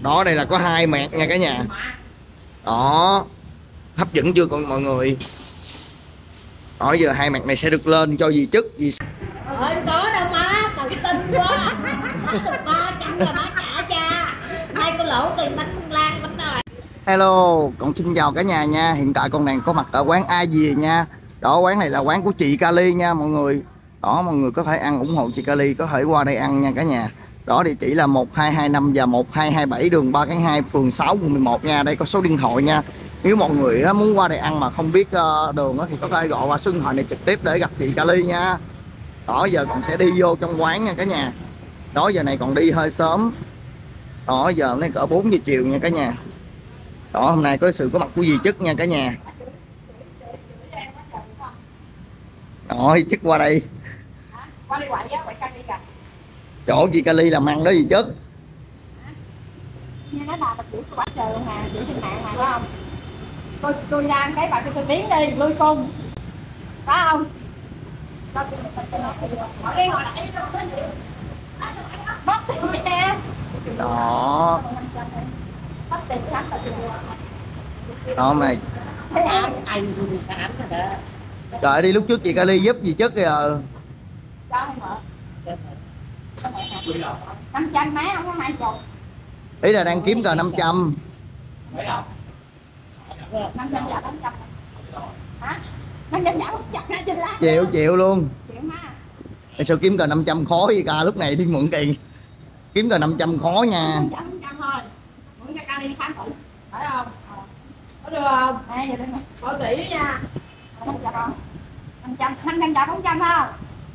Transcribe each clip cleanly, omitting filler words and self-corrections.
Đó, đây là có 2 mẹt nha cả nhà. Đó, hấp dẫn chưa con mọi người? Đó, giờ 2 mẹt này sẽ được lên cho dì chức gì. Không có đâu má, tự tin quá. Má được 300 là má trả cha. Hai cô lỗ tiền bánh lan bánh rồi. Hello, con xin chào cả nhà nha. Hiện tại con đang có mặt ở quán A Dìa nha. Đó, quán này là quán của chị Kali nha mọi người. Đó, mọi người có thể ăn ủng hộ chị Kali, có thể qua đây ăn nha cả nhà. Đó, địa chỉ là 1225 và 1227 đường 3 tháng 2 phường 6 quận 11 nha. Đây có số điện thoại nha. Nếu mọi người muốn qua đây ăn mà không biết đường thì có thể gọi qua số điện thoại này trực tiếp để gặp chị Kali nha. Đó, giờ con sẽ đi vô trong quán nha cả nhà. Đó, giờ này còn đi hơi sớm. Đó, giờ hôm nay cỡ 4 giờ chiều nha cả nhà. Đó, hôm nay có sự có mặt của dì chức nha cả nhà. Đó, dì chức qua đây. Qua đi quậy á, quậy Kali kìa. Chỗ chị Kali làm ăn đó dì chức. Nghe nói bà chửi tôi quá trời luôn nè, chửi trên mạng mà phải không? Tôi ra cái bà cho tôi biến đi, lui cung. Phải không? Họ đi họ lại mất tiền nha. Đó. Đó mày. Trời, đi lúc trước chị Kali giúp gì chức kìa. Cho không mở. 500 má không có 20. Ý là đang kiếm cờ 500. 500 trả 400. Hả? 500 trả 100 ra trên lá. Chịu luôn. Chịu má. Sao kiếm cờ 500 khó vậy ca, lúc này đi mượn tiền. Kiếm cờ 500 khó nha. 500 thôi. Mượn cho Kali đi khám thử. Phải không? Có được không? Đây vậy đây nè. Coi kỹ nha. 500 trả 400 không?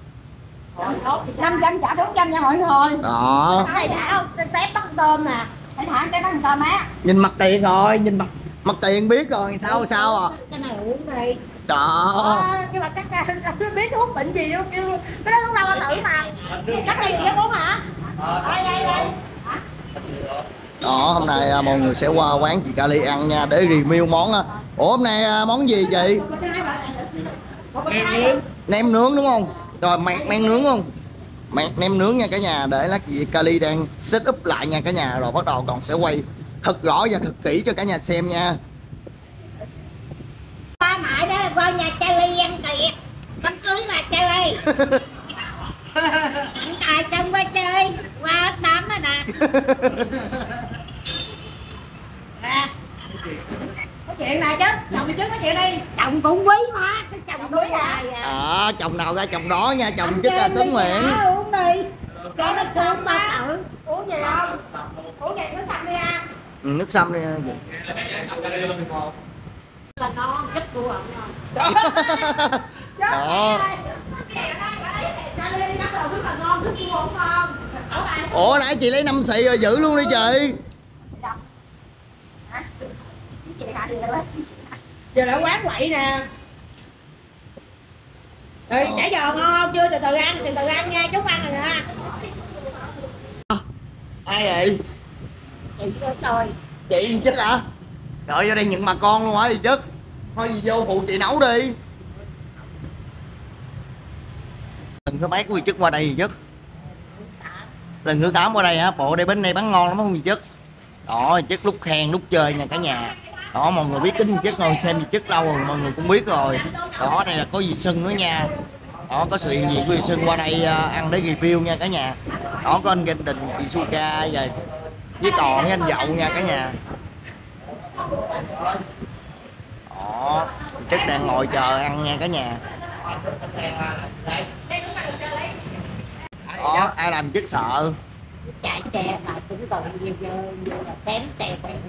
500 trả 400 nha mọi người. Đó. Thầy thả tép bắt tôm nè. Thầy thả tép bắt tôm á. Nhìn mặt tiền rồi, nhìn mặt tiền biết rồi sao à. Cái này uống đi. Đó. Cái mà chắc biết cái hút bệnh gì đâu, cái đó uống đâu mà tự mà. Chắc cái gì chứ uống hả? Đây. Đó, hôm nay mọi người sẽ qua quán chị Kali ăn nha để review món. Ủa hôm nay món gì chị? Nem nướng đúng không? Rồi mẹt nem nướng không? Mẹt nem nướng nha cả nhà, để lát chị Kali đang set up lại nha cả nhà, rồi bắt đầu còn sẽ quay thật rõ và thật kỹ cho cả nhà xem nha. Ba mãi đó là qua nhà Kali ăn kìa. Đám cưới mà Kali. Ăn tài xong qua chơi, qua đám rồi nè. Nói chuyện này chứ, chồng trước nói chuyện đi. Chồng cũng quý mà, cái chồng quý à. Chồng nào ra chồng đó nha, chồng chứ là Tuấn Nguyễn. Uống đi. Cho nó sớm ba sợ. Uống gì không? Uống gì nó sạch đi à. Nước sâm đi. Là ngon, giúp cô ạ. Đó. Ủa nãy chị lấy 5 xị rồi giữ luôn đi chị. Giờ lại quán quậy nè. Chả giò ngon không? Chưa, từ từ ăn nha, chút ăn rồi nè. Ai vậy? Chị cho tôi. Chị chết hả? Trời, vô đây nhận bà con luôn hả đi chứ. Thôi gì vô phụ chị nấu đi. Lần thứ mấy của chị chức qua đây gì chứ? Lần thứ 8 qua đây hả? Bộ đây bên đây bán ngon lắm không gì chứ? Đó, chức lúc khen lúc chơi nha cả nhà. Đó, mọi người biết tính chức ngồi xem gì chức lâu rồi mọi người cũng biết rồi. Đó, đây là có dì Sưng nữa nha. Đó, có sự hiện diện của dì Sưng qua đây ăn để review nha cả nhà. Đó, có anh Ganh Đình, chị Suka và với còn với anh Dậu nha cả nhà. Đó, chức đang ngồi chờ ăn nha cả nhà. Đó, ai làm chức sợ. Chạy xe mà cũng còn như là kém xe quen.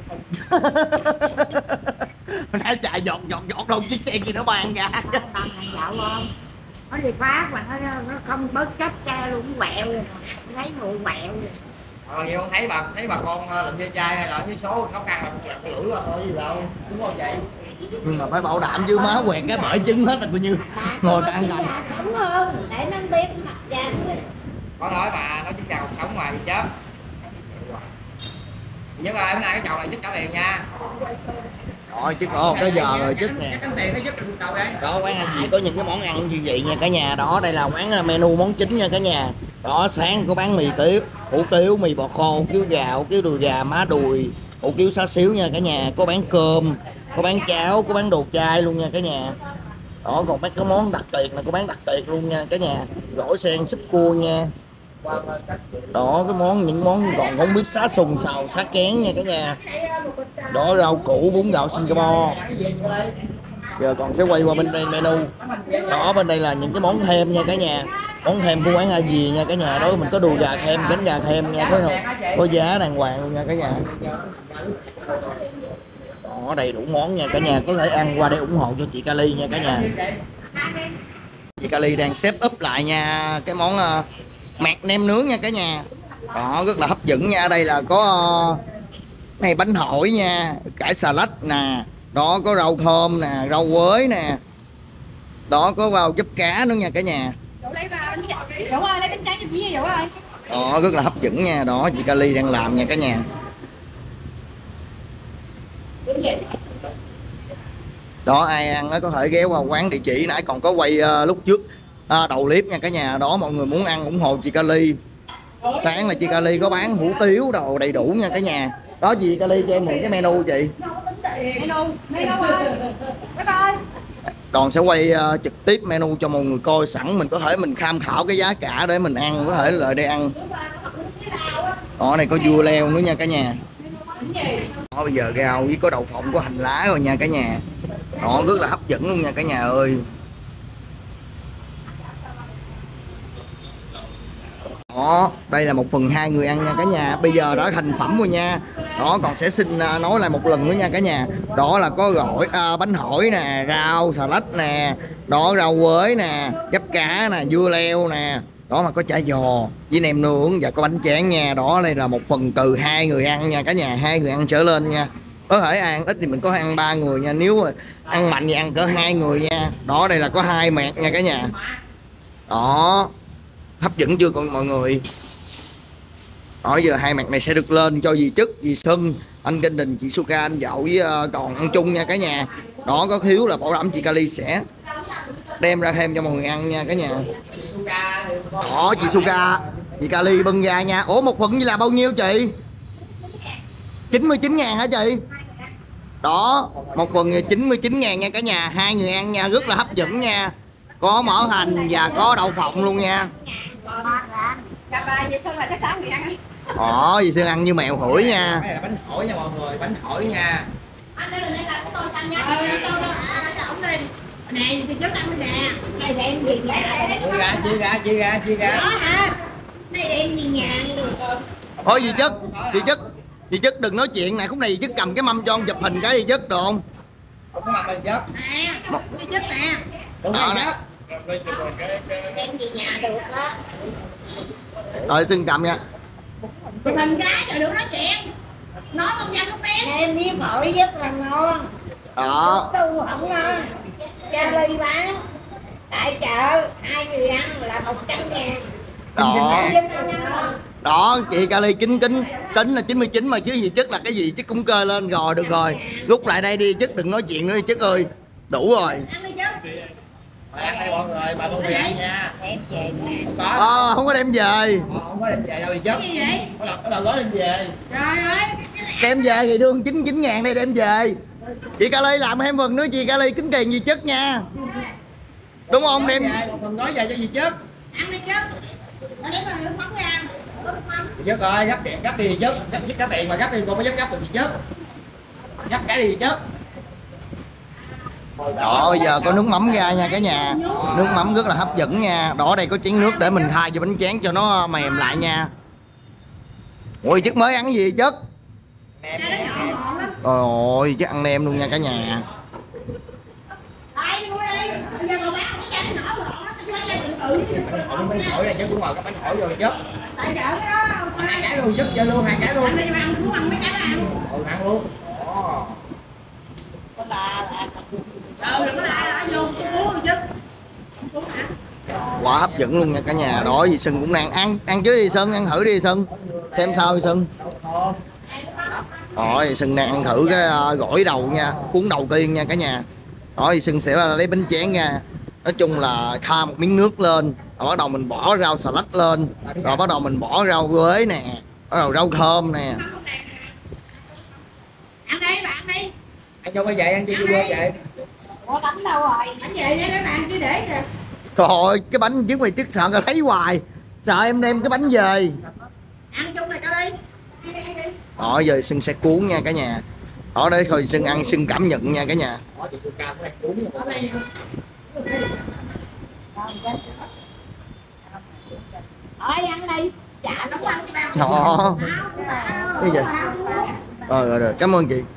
Mình hãy chạy giọt đâu chiếc xe kia nó bàn ra. Bằng hàng dạo không? Nó đi phát mà nó không bớt chấp xe luôn, quẹo rồi. Thấy người quẹo rồi. Vậy con thấy bà con làm chơi trai hay là với số khó khăn là lật lưỡi qua thôi gì đâu, đúng không vậy? Nhưng mà phải bảo đảm chứ má quẹt cái bể trứng hết là coi như ngồi ta ăn Già sống hơn, để nó biết mặt da nữa. Có nói bà nói chứ chào sống ngoài bị chết. Nhưng mà hôm nay cái chầu này giúp trả tiền nha. Rồi chứ có tới giờ rồi chứ nè. Cái tiền nó giúp được chầu đây. Đó, quán ăn gì có những cái món ăn như vậy nha cả nhà. Đó, đây là quán menu món chính nha cả nhà. Đó, sáng có bán mì tiếu, hủ tiếu, mì bò kho, hủ tiếu gà, hủ tiếu đùi gà, má đùi, hủ tiếu xá xíu nha cả nhà. Có bán cơm, có bán cháo, có bán đồ chay luôn nha cả nhà. Đó, còn mấy cái món đặc biệt này có bán đặc biệt luôn nha cả nhà. Gỏi sen súp cua nha. Đó, những món còn không biết xá sùng xào xá kén nha cả nhà. Đó, rau củ, bún gạo Singapore. Giờ còn sẽ quay qua bên đây menu. Đó, bên đây là những cái món thêm nha cả nhà. Món thêm của quán A Dì nha cả nhà. Đó, mình có đùi gà thêm, cánh gà thêm nha, có giá đàng hoàng luôn nha cả nhà. Đó, đầy đủ món nha cả nhà, có thể ăn qua để ủng hộ cho chị Kali nha cả nhà. Chị Kali đang set up lại nha cái món mạc nem nướng nha cả nhà. Đó, rất là hấp dẫn nha. Đây là có này bánh hỏi nha, cải xà lách nè, đó có rau thơm nè, rau quới nè, đó có vào giúp cá nữa nha cả nhà. Đó, rất là hấp dẫn nha. Đó, chị Kali đang làm nha cả nhà. Đó, ai ăn nó có thể ghé qua quán, địa chỉ nãy còn có quay lúc trước đầu clip nha cả nhà. Đó, mọi người muốn ăn ủng hộ chị Kali. Sáng là chị Kali có bán hủ tiếu đồ đầy đủ nha cả nhà. Đó, chị Kali cho em mượn cái menu chị. Còn sẽ quay trực tiếp menu cho mọi người coi sẵn, mình có thể mình tham khảo cái giá cả để mình ăn, có thể lại đây ăn. Đó, này có dưa leo nữa nha cả nhà. Đó, bây giờ rau với có đậu phộng, có hành lá rồi nha cả nhà. Đó, rất là hấp dẫn luôn nha cả nhà ơi. Đó, đây là 1/2 người ăn nha cả nhà. Bây giờ đã thành phẩm rồi nha. Đó, còn sẽ xin nói lại một lần nữa nha cả nhà. Đó là có gỏi bánh hỏi nè, rau xà lách nè, đó rau quới nè, gấp cá nè, dưa leo nè. Đó, mà có chả giò với nem nướng và có bánh tráng nha. Đó, đây là 1/4 từ 2 người ăn nha cả nhà, 2 người ăn trở lên nha. Có thể ăn ít thì mình có ăn 3 người nha, nếu mà ăn mạnh thì ăn cỡ 2 người nha. Đó, đây là có 2 mẹt nha cả nhà. Đó, hấp dẫn chưa con mọi người. Đó, giờ 2 mặt này sẽ được lên cho dì Chức, dì Xuân, anh Kinh Đình, chị Suka, anh Dậu với còn ăn chung nha cả nhà. Đó, có thiếu là bảo đảm chị Kali sẽ đem ra thêm cho mọi người ăn nha cả nhà. Đó, chị Suka, chị Kali bưng ra nha. Ủa, 1/2 như là bao nhiêu chị? 99.000 hả chị? Đó, 1/2 99.000 nha cả nhà, 2 người ăn nha, rất là hấp dẫn nha. Có mỡ hành và có đậu phộng luôn nha. Dì Xuân là chắc 6 người ăn. Dì Xuân ăn như mèo hửi nha. Đây là bánh hỏi nha mọi người, bánh hỏi nha. Anh đây là cái tô chanh nha. Ổng đi. Này thì trước ăn nè. Này thì em gì nhà. Chia ra. Đó hả? Này thì em gì nhà được không? Thôi dì Chức đừng nói chuyện này, khúc này dì Chức cầm cái mâm cho ông chụp hình cái dì Chức được không? Không có mặt lên Chất. Nè, dì Chức nè. Đó nè. Em gì nhà được đó. Rồi xin cầm nha. Mình gái rồi đừng nói chuyện. Nói con nha lúc bé. Em biết hỏi rất là ngon. Đó. Tu không ngon. Kali bán tại chợ 2 người ăn là 100.000. Đó, chị Kali tính là 99 mà chứ gì Chức là cái gì chứ cũng kê lên rồi, được rồi. Rút lại đây đi Chức, đừng nói chuyện nữa đi Chức ơi. Đủ rồi. Ăn đi chứ. Ăn đây mọi người, bà mọi người ăn nha. Đem về nè. Không có đem về. Không có đem về đâu gì chứ. Cái gì vậy? Có đầu gói đem về. Trời ơi. Đem về thì đương 99.000 đây đem về. Chị Kali làm thêm phần nữa, chị Kali tính tiền gì Chức nha. Đúng không? Đem Mình nói về cho gì chứ. Ăn đi chứ. Nó đem nước mắm ra. Chất ơi, gấp đi Chất, gấp cả tiền mà gấp đi, con có gấp được gì Chất. Gấp cái gì Chất. Đó, giờ có nước mắm ra nha cả nhà. Nước mắm rất là hấp dẫn nha. Đó, đây có chén nước để mình thay cho bánh tráng cho nó mềm lại nha. Ôi, Chức mới ăn gì Chức? Trời ơi, Chức ăn nem luôn nha cả nhà. Bánh hỏi này chứ cũng ngồi cái bánh hỏi rồi Chất. Tại chợ cái đó. 2 cái luôn Chất, chơi luôn 2 cái luôn. Ăn đi mà ăn, muốn ăn mấy cái đó ăn. Ăn luôn. Đừng có lại vô chú chứ. Quá hấp dẫn luôn nha cả nhà. Đó, dì Xuân cũng đang ăn chứ dì Xuân, ăn thử đi dì Xuân. Xem sao dì Xuân. Đó, dì Xuân đang ăn thử cái gỏi đầu nha, cuốn đầu tiên nha cả nhà. Đó, dì Xuân sẽ lấy bánh tráng nha. Nói chung là kha một miếng nước lên, rồi bắt đầu mình bỏ rau xà lách lên, rồi bắt đầu mình bỏ rau quế nè, bắt đầu rau thơm nè. Ăn đi bạn đi. Ăn vô vậy, ăn chưa vô vậy. Ủa bánh đâu rồi? Bánh về đây mấy bạn chứ để kìa. Trời, cái bánh trước mày tức sợ người thấy hoài, sợ em đem cái bánh về. Ăn chung này cho đi. Ăn đi. Đó giờ Xuân sẽ cuốn nha cả nhà. Đó để thôi Xuân ăn, Xuân cảm nhận nha cả nhà. Thôi ăn đi. Chả nó ăn đâu. Đó. Cái gì? Rồi, cảm ơn chị.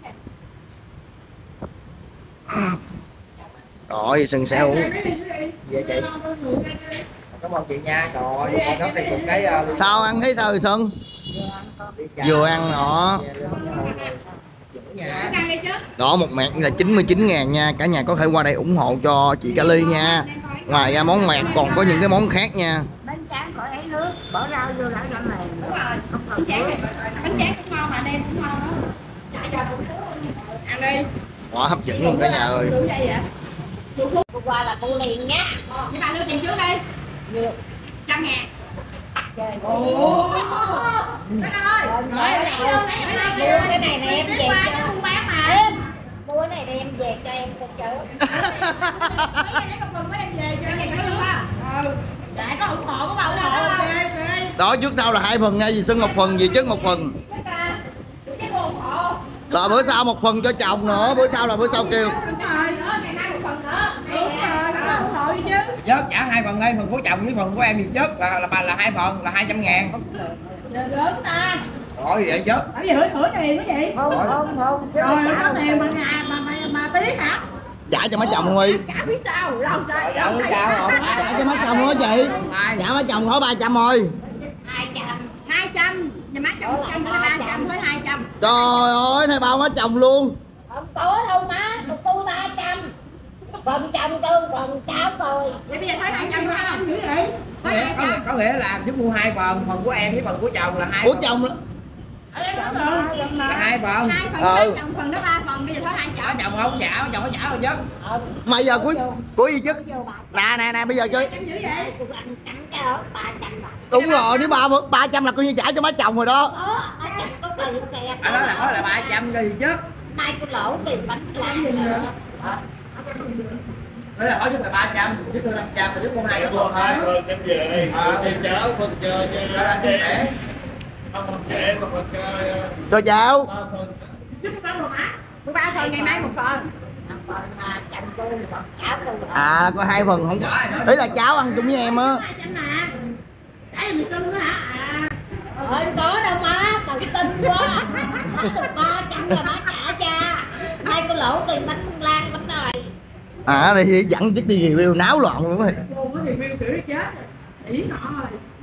Rồi Xuân sẽ uống. Vậy chị. Cảm ơn chị nha. Trời ơi, con gấp thêm một cái Sao ăn thấy sao rồi Xuân? Vừa ăn đó. Ăn đi chứ. Đó một mẹt là 99.000 nha. Cả nhà có thể qua đây ủng hộ cho chị Kali nha. Ngoài ra món mẹt còn có những cái món khác nha. Bánh tráng khỏi lấy nước, bỏ rau vô lại cho mềm. Đúng rồi. Bánh tráng cũng ngon mà đem cũng ngon đó. Ăn đi. Quá hấp dẫn luôn cả nhà ơi. Hôm qua là cô liền nha. Nhưng bạn đưa tiền trước đi. Nhiều. 100.000. Trời Ồ. Đất ơi. Rồi mua cái này nè em về cho. Buôn bán mà. Em mua cái này đem về cho em con chữ. Mấy cái con mừng mới đem về cho em đúng không? Ừ. Lại có ủng hộ có bao ủng hộ. Ok. Đó trước sau là 2 phần nha, gì Xuân một phần, gì trước một phần. Rồi bữa sau một phần cho chồng nữa, bữa sau là bữa sau kêu. Đúng rồi, ngày mai một phần nữa. Đúng rồi, nó ủng hộ đi chứ. Vớt trả 2 phần đây, phần của chồng với phần của em thì vớt là 2 phần là 200.000. Lớn ta. Rồi vậy vớt. Tại vì hửi tiền cái gì? Không. Rồi nó có tiền bằng nhà mà tiếc hả? Trả cho má chồng luôn đi. Trả biết sao, lâu ra. Dạ không sao rồi. Trả cho má chồng nữa chị. Trả má chồng khỏi 300 thôi. 200. Nhà má chồng 100 hay 300 thôi 200. Trời ơi, này bao má chồng luôn. Không có đâu má, một cô 300. Còn chồng tôi, còn cháu tôi. Vậy bây giờ thấy 200 đúng không? Dữ vậy? Có 200. Có nghĩa là giúp mua 2 phần, phần của em với phần của chồng là 2 Của phần. chồng Là 2 phần. 2 phần má chồng, phần đó 3 phần, bây giờ thấy 200. Chồng không trả, chồng có trả rồi vớt. mà giờ của gì chứ. Nè bây giờ chơi. Dữ vậy? Tôi ăn trắng cho 300 bạc. Đúng rồi, nếu 300 là coi như trả cho má chồng rồi đó. Má chồng có tiền kìa. Anh nói là 300 rồi vớt. Nay tôi lỗ tiền bánh làm gì nữa. Đấy là hỏi giúp là 300, giúp tôi 500 rồi giúp con 2 cái phần thôi. Rồi em về em cháu phần cho Rồi cháu. Giúp con 3 phần hả? 3 phần, ngày mai 1 phần. Chồng tôi, còn cháu tôi. À có 2 phần không. Đấy là cháu ăn chung với em á. 200 mà. Trả cho mình cưng nữa hả? À. Ôi có đâu má, tự tin quá. Má được 300 là má trả cha. Nay tôi lỗ tiền bánh lan bánh rồi. À thì dẫn chiếc đi review náo loạn luôn rồi. Cô có review kiểu chết rồi. Xỉ nọ rồi.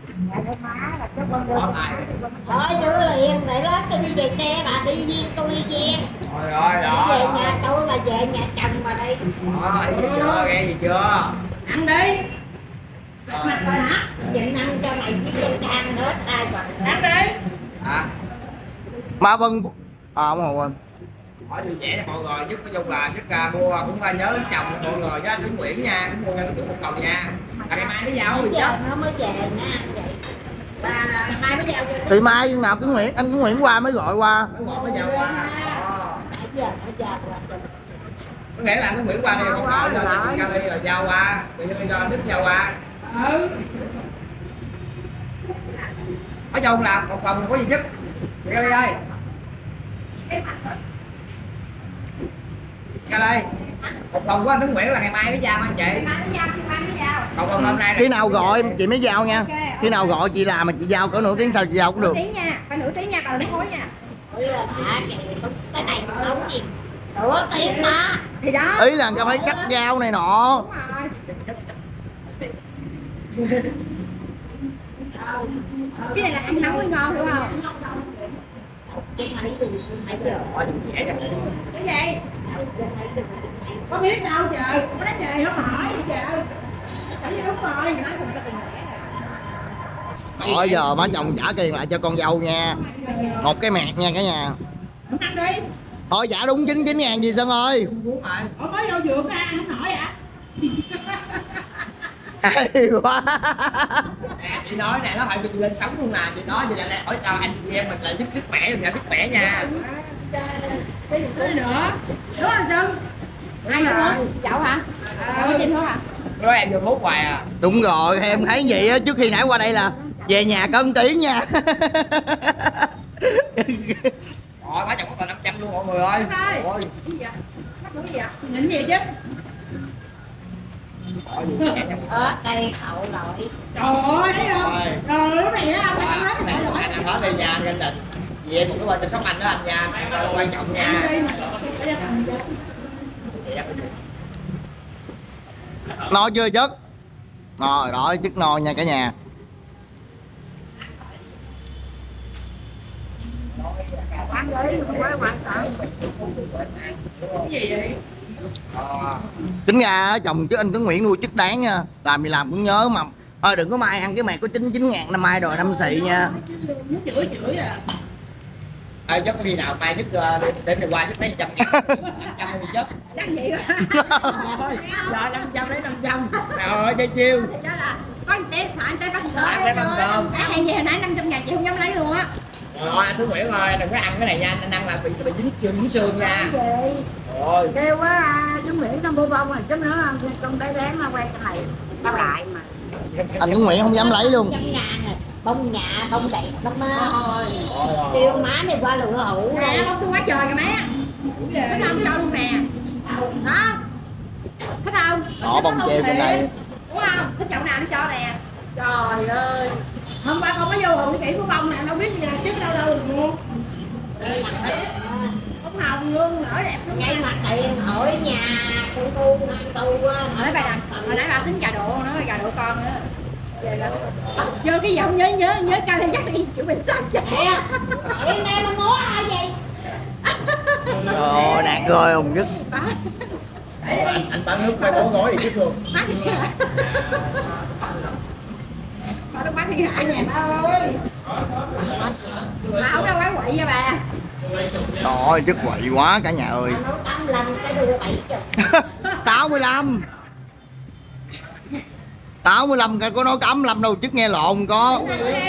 Thôi đưa liền, để lát tôi đi về xe bà đi viên, tôi đi ven. Rồi Về nhà tôi là về nhà chồng mà đi. Rồi, nghe gì chưa? Ăn đi. Mặt rồi hả? Dịnh ăn cho mày với chân trang nữa, ai còn Ăn đi. Hả? Mà Vân không quên. Hỏi vui vẻ cho mọi người, giúp nói chung là giúp mua cũng nhớ đến chồng mọi người với anh Tuấn Nguyễn nha, cũng mua cho một phần nha. Ngày mai tới giàu rồi chứ. giờ nó mới về nha vậy. Bà là mai mới vào. Thì mai nào cũng Nguyễn, anh cũng Nguyễn qua mới gọi qua. Mới giàu qua. Nãy giờ nó giờ là Có nghĩa là anh Tuấn Nguyễn qua bây giờ con gọi lên chị Kali là giao qua, tự nhiên cho Đức giao qua. Ừ. Nói chung là một phần có gì giúp. Chị Kali ơi. Kali. Một phần của anh Tuấn Nguyễn là ngày mai mới giao anh chị. Mai mới vào. Còn phần hôm nay Khi nào gọi chị mới giao nha. Khi nào gọi chị làm mà chị giao cỡ nửa tiếng sau chị giao cũng được. Tí nha, phải nửa tí nha, bà đừng hối nha. ôi là cái này nó nấu gì nửa tiếng mà. Thì đó. Ý là phải cắt giao này nọ. Đúng rồi. Cái này là ăn nấu mới ngon hiểu không? Cái gì? Có biết đâu trời, có đánh trời không hỏi gì trời. Chẳng như đúng rồi, nói cùng ta tình lẽ. Rồi giờ má chồng trả tiền lại cho con dâu nha. Một cái mẹt nha cả nhà. Không ăn đi. Thôi trả đúng 99.000 gì Sơn ơi. Ủa mới vô dược ăn không nổi hả? Hay quá. Nè, chị nói nè, nó phải được lên sống luôn nè, chị nói vậy là hỏi cho anh chị em mình là sức khỏe, đừng sức khỏe nha. Cái gì nữa đúng không Sơn? Ai nữa chậu hả? Chậu có Trinh nữa hả? Nói em vô hút hoài à. Đúng rồi, em thấy vậy á, trước khi nãy qua đây là về nhà cân tiếng nha. Rồi, má chồng có tờ 500 luôn mọi người ơi. Ôi. Cái gì vậy? Mắc cái gì vậy? Nhìn gì chứ? Đây hậu lỗi. Trời ơi, thấy không? Rồi lúc này á, ông nói Anh ăn hết đi nha, anh Định. Vì em một cái quan chăm sóc anh đó anh nha, quan trọng nha. No chưa chất? Rồi đó, chất no nha cả nhà. Cái gì vậy? Tính ra chồng chứ anh cứ Nguyễn nuôi chức đáng nha, làm gì làm cũng nhớ mà. Thôi đừng có mai ăn cái mẹ có 99 ngàn năm mai rồi năm xị nha. Muốn chửi à. Ê, chắc khi nào mai nhất đến này qua chắc lấy 100 500 đi chứ. Chắc vậy đó. Thôi, giờ 500 lấy 500. Trời ơi, chơi chiêu. Đó là có anh Tép, anh Tép bắt Anh Tép bắt cơm. Cái hàng gì hồi nãy 500 ngàn chị không dám lấy luôn á. Rồi anh Tuấn Nguyễn ơi, đừng có ăn cái này nha, anh ăn là bị dính xương nha. Rồi. Kêu quá Tuấn Nguyễn trong bô bông rồi chút nữa con bé bán nó quay cái này tao lại mà. Anh Tuấn Nguyễn không dám lấy luôn. 100 ngàn rồi. Bông nhà, bông đẹp, bông kêu má này qua lựa hủ. Nè, bông tôi quá trời kìa má. Thấy không cho luôn nè. Đó. Thấy không? Đó bông treo trên đây. Đúng không? Thích chậu nào nó cho nè. Trời ơi. Hôm qua con mới vô hụi kỹ của bông nè, đâu biết gì chứ đâu đâu được luôn. Bông hồng luôn, nở đẹp lắm. Ngay mặt tiền hỏi nhà cô Hồi nãy bà tính cà độ nữa, cà độ con nữa. Vô cái giọng nhớ ca này dắt đi chịu bệnh sao chết. hỏi em mà ngó ai vậy? Rồi nạt rồi hùng nhất. Anh bán nước phải bố gói gì chứ luôn. Bà nó bán thiên hại nhà ba ơi. Mà không đâu bán quậy nha bà. Trời chất quậy quá cả nhà ơi. Nấu 8 lần cái đưa 70. 65 65 cái có nói cấm lâm đâu chứ nghe lộn có.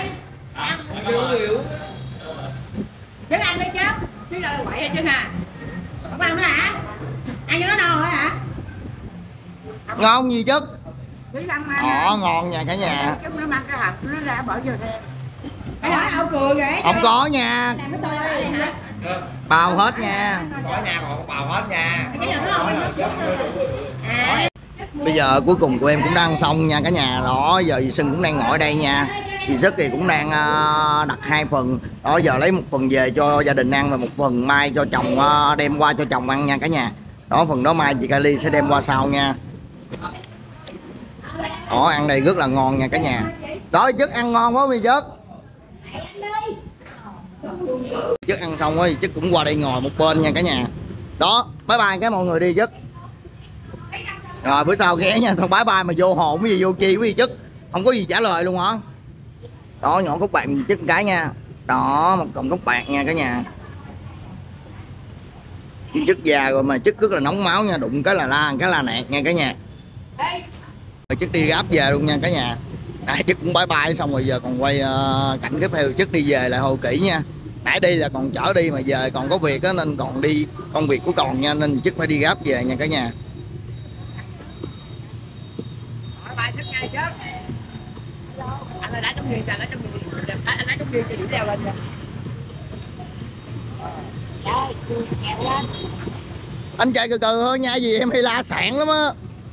Chứ ăn đi chứ. Chứ đâu là quậy rồi chứ hả? Không ăn nữa hả? Ăn cho nó no rồi hả? Ngon gì chứ. Chứ ăn mà. Ngon nha cả nhà. Chứ nó mang cái hộp nó ra bỏ vô thêm. Cái đó ông cười kìa. Không có nha. Làm cái tôi ở đây hả? Bào hết nha. Có nha, còn bào hết nha. Cái giờ nó không. Bây giờ cuối cùng của em cũng đang xong nha cả nhà. Đó giờ dì Sưng cũng đang ngồi ở đây nha. Dì Sức thì cũng đang đặt 2 phần. Đó giờ lấy 1 phần về cho gia đình ăn và 1 phần mai cho chồng đem qua cho chồng ăn nha cả nhà. Đó phần đó mai chị Kali sẽ đem qua sau nha. Đó ăn đây rất là ngon nha cả nhà. Đó Chất ăn ngon quá vì Chất. Chất ăn xong rồi Chất cũng qua đây ngồi một bên nha cả nhà. Đó bye bye cái mọi người đi Chất. Rồi bữa sau ghé nha, thôi bye bye mà vô hồn cái gì vô chi cái gì Chất. Không có gì trả lời luôn hả? Đó nhỏ cúc bạc Chất cái nha. Đó một cọng cúc bạc nha cả nhà. Chất già rồi mà Chất rất là nóng máu nha, đụng cái là la cái là nẹt nha cả nhà. Rồi Chất đi gáp về luôn nha cả nhà. Chất cũng bye bye xong rồi giờ còn quay cảnh tiếp theo. Chất đi về lại hồi kỹ nha. Nãy đi là còn chở đi mà về còn có việc á nên còn đi công việc của còn nha, nên Chất phải đi gáp về nha cả nhà. Anh đã trong gì, anh đã trong gì chị đeo lên nè. Anh chạy từ từ thôi nha, gì em hay la sạn lắm á.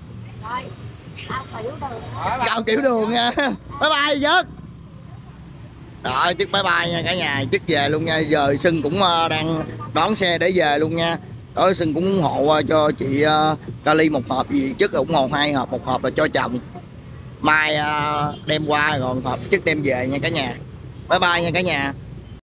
Chào kiểu đường nha. Bye bye Chất. Rồi Chất bye bye nha cả nhà. Chất về luôn nha. Giờ Sưng cũng đang đón xe để về luôn nha. Đó Sưng cũng ủng hộ cho chị Kali 1 hộp gì Chất ủng hộ 2 hộp, 1 hộp là cho chồng. Mai đem qua rồi hộp Chất đem về nha cả nhà. Bye bye nha cả nhà.